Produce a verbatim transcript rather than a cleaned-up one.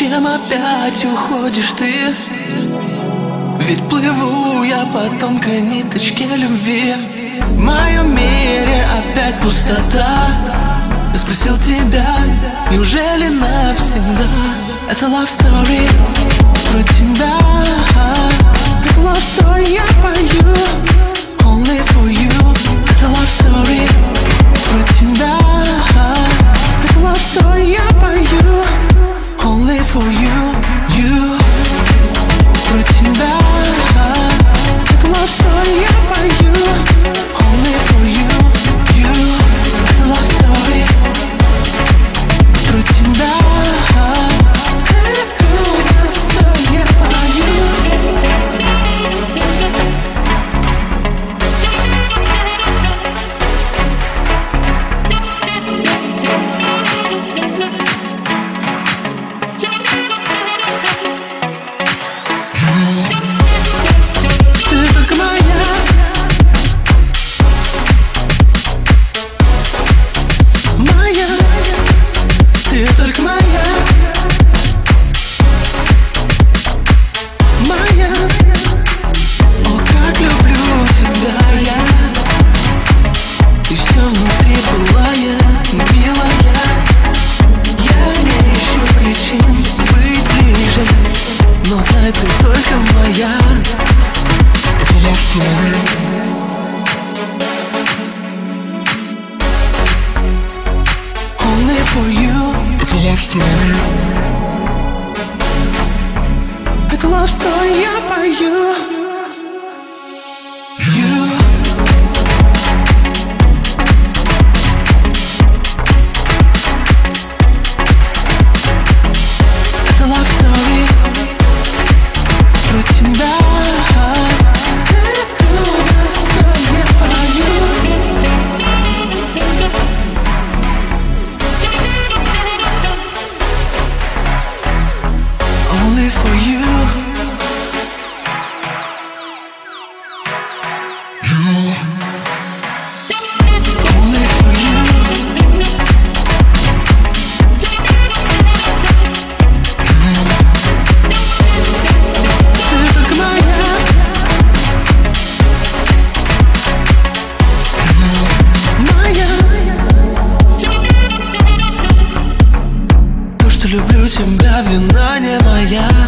Зачем опять уходишь ты? Ведь плыву я по тонкой ниточке любви. В моем мире опять пустота. Я спросил тебя, неужели навсегда? Это love story про тебя. Это love story, я пою only for you. Это love story про тебя. Это love story, я пою only for you, you. Про тебя. Это love story, я пою only for you, you. Это love story про тебя. Это love story, я пою. Ты только моя. Моя. Ты только моя. Моя. О, как люблю тебя я. И все внутри пылает, милая. Я не ищу причин быть ближе, но знай, ты только моя. Это love story. Only for you. Это love story. Это love story, я пою. You. Это love story про тебя. Это love story, я пою. Only for you. You. Only for you. Ты только моя. Моя. То, что люблю тебя, вина не моя.